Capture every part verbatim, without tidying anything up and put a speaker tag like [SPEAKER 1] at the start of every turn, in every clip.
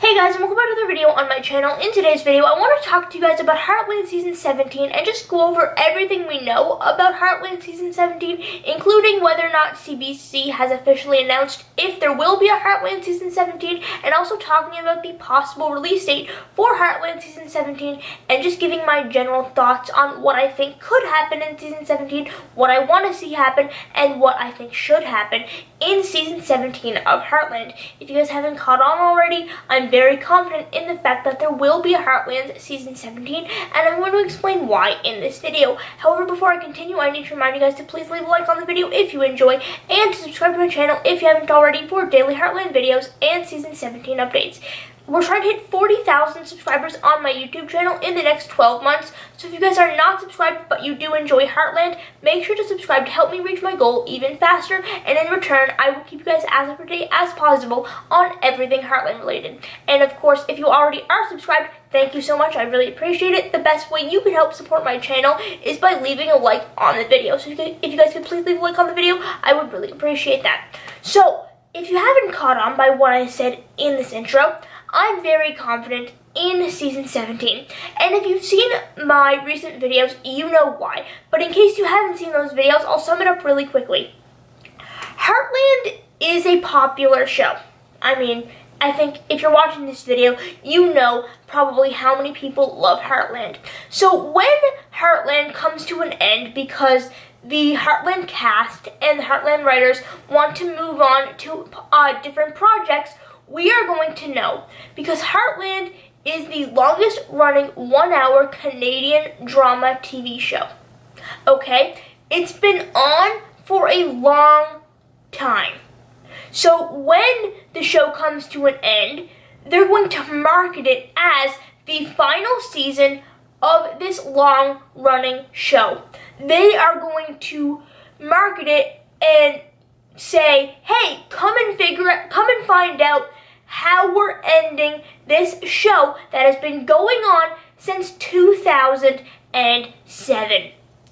[SPEAKER 1] Hey guys, and welcome back to another video on my channel. In today's video, I want to talk to you guys about Heartland Season seventeen and just go over everything we know about Heartland Season seventeen, including whether or not C B C has officially announced if there will be a Heartland Season seventeen, and also talking about the possible release date for Heartland Season seventeen, and just giving my general thoughts on what I think could happen in Season seventeen, what I want to see happen, and what I think should happen in Season seventeen of Heartland. If you guys haven't caught on already, I'm very confident in the fact that there will be a Heartland Season seventeen, and I'm going to explain why in this video. However, before I continue, I need to remind you guys to please leave a like on the video if you enjoy, and to subscribe to my channel if you haven't already for daily Heartland videos and Season seventeen updates. We're trying to hit forty thousand subscribers on my YouTube channel in the next twelve months, so if you guys are not subscribed but you do enjoy Heartland, make sure to subscribe to help me reach my goal even faster, and in return, I will keep you guys as up to date as possible on everything Heartland related. And of course, if you already are subscribed, thank you so much, I really appreciate it. The best way you can help support my channel is by leaving a like on the video, so if you guys, if you guys could please leave a like on the video, I would really appreciate that. So, if you haven't caught on by what I said in this intro, I'm very confident in Season seventeen, and if you've seen my recent videos, you know why. But in case you haven't seen those videos, I'll sum it up really quickly. Heartland is a popular show. I mean, I think if you're watching this video, you know probably how many people love Heartland. So when Heartland comes to an end because the Heartland cast and the Heartland writers want to move on to uh, different projects, we are going to know, because Heartland is the longest running one hour Canadian drama T V show. Okay? It's been on for a long time. So when the show comes to an end, they're going to market it as the final season of this long running show. They are going to market it and say, hey, come and figure out, come and find out how we're ending this show that has been going on since two thousand seven.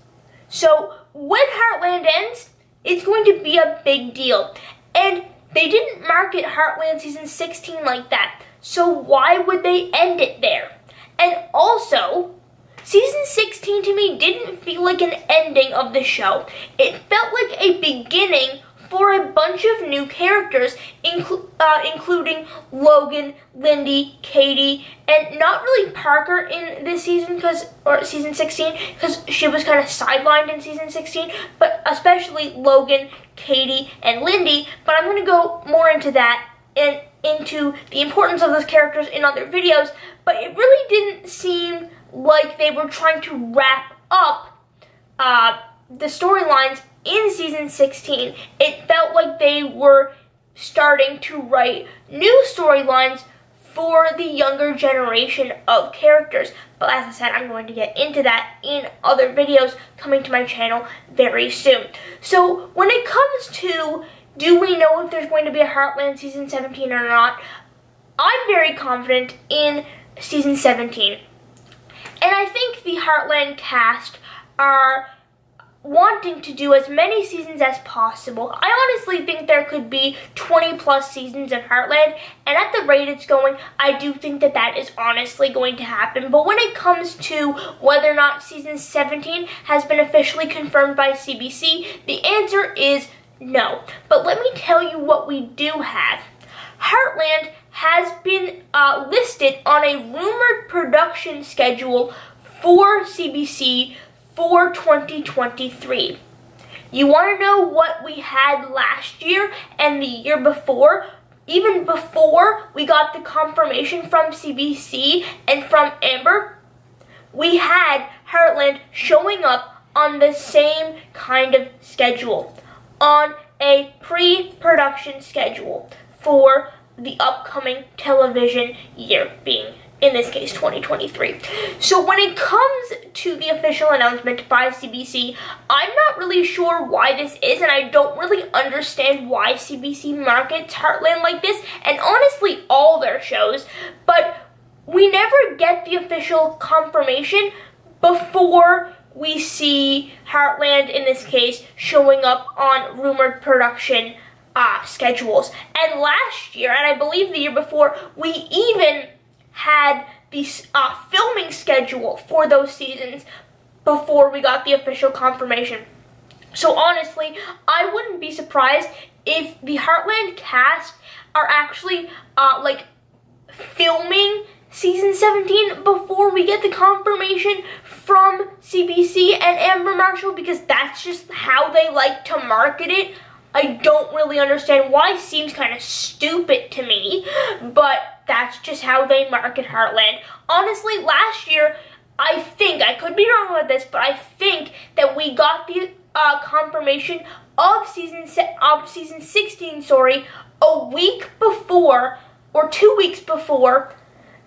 [SPEAKER 1] So when Heartland ends, it's going to be a big deal. And they didn't market Heartland Season sixteen like that, so why would they end it there? And also, Season sixteen to me didn't feel like an ending of the show. It felt like a beginning for a bunch of new characters, inclu uh, including Logan, Lindy, Katie, and not really Parker in this season, cause, or Season sixteen, because she was kind of sidelined in Season sixteen, but especially Logan, Katie, and Lindy. But I'm going to go more into that and into the importance of those characters in other videos, but it really didn't seem like they were trying to wrap up uh, the storylines in Season sixteen. It felt like they were starting to write new storylines for the younger generation of characters. But as I said, I'm going to get into that in other videos coming to my channel very soon. So when it comes to, do we know if there's going to be a Heartland Season seventeen or not, I'm very confident in Season seventeen. And I think the Heartland cast are wanting to do as many seasons as possible. I honestly think there could be twenty plus seasons of Heartland, and at the rate it's going, I do think that that is honestly going to happen. But when it comes to whether or not Season seventeen has been officially confirmed by C B C, the answer is no. But let me tell you what we do have. Heartland has been uh, listed on a rumored production schedule for C B C for twenty twenty-three. You want to know what we had last year and the year before? Even before we got the confirmation from C B C and from Amber, we had Heartland showing up on the same kind of schedule, on a pre-production schedule for the upcoming television year, being in this case twenty twenty-three. So when it comes to the official announcement by C B C, I'm not really sure why this is, and I don't really understand why C B C markets Heartland like this, and honestly all their shows, but we never get the official confirmation before we see Heartland, in this case, showing up on rumored production uh, schedules. And last year, and I believe the year before, we even had the uh, filming schedule for those seasons before we got the official confirmation. So honestly, I wouldn't be surprised if the Heartland cast are actually uh, like filming season seventeen before we get the confirmation from C B C and Amber Marshall, because that's just how they like to market it. I don't really understand why. It seems kind of stupid to me, but that's just how they market Heartland. Honestly, last year, I think, I could be wrong about this, but I think that we got the uh, confirmation of season se of season sixteen, sorry, a week before, or two weeks before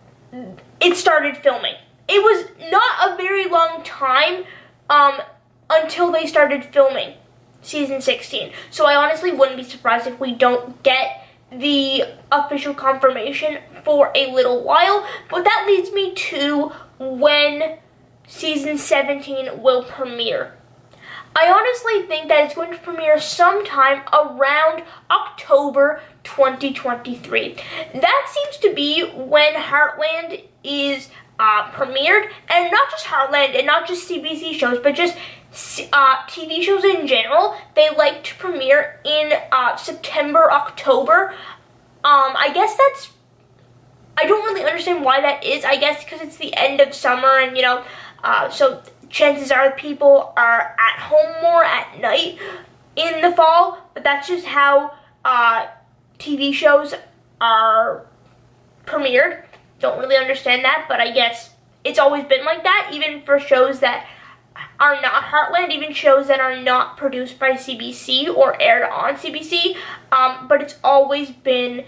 [SPEAKER 1] it started filming. It was not a very long time um, until they started filming season sixteen. So I honestly wouldn't be surprised if we don't get the official confirmation for a little while. But that leads me to when season seventeen will premiere. I honestly think that it's going to premiere sometime around October twenty twenty-three. That seems to be when Heartland is uh, premiered, and not just Heartland and not just C B C shows, but just uh, T V shows in general. They like to premiere in uh, September, October. Um, I guess that's, I don't really understand why that is. I guess because it's the end of summer, and you know, uh, so chances are people are at home more at night in the fall, but that's just how uh, T V shows are premiered. Don't really understand that, but I guess it's always been like that, even for shows that are not Heartland, even shows that are not produced by C B C or aired on C B C, um, but it's always been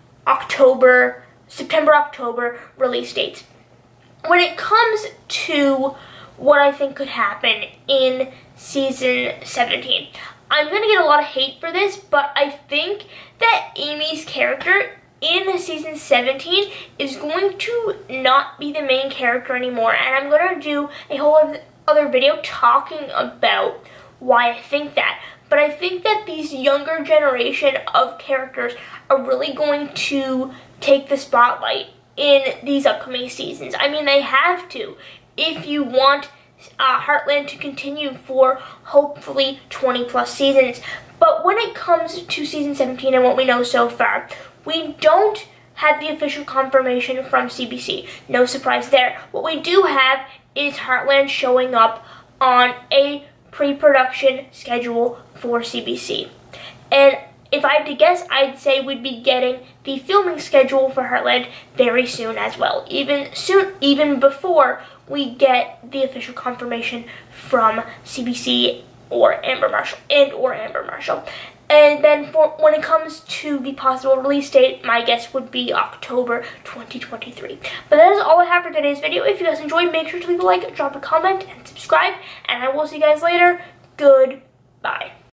[SPEAKER 1] October, September, October release dates. When it comes to what I think could happen in season seventeen, I'm going to get a lot of hate for this, but I think that Amy's character in season seventeen is going to not be the main character anymore, and I'm going to do a whole other video talking about why I think that. But I think that these younger generation of characters are really going to take the spotlight in these upcoming seasons. I mean, they have to if you want uh, Heartland to continue for hopefully twenty plus seasons. But when it comes to season seventeen and what we know so far, we don't have the official confirmation from C B C. No surprise there. What we do have is Heartland showing up on a pre-production schedule for C B C. And if I had to guess, I'd say we'd be getting the filming schedule for Heartland very soon as well. Even soon, even before we get the official confirmation from C B C or Amber Marshall and or Amber Marshall. And then for when it comes to the possible release date, my guess would be October twenty twenty-three. But that is all I have for today's video. If you guys enjoyed, make sure to leave a like, drop a comment, and subscribe. And I will see you guys later. Goodbye.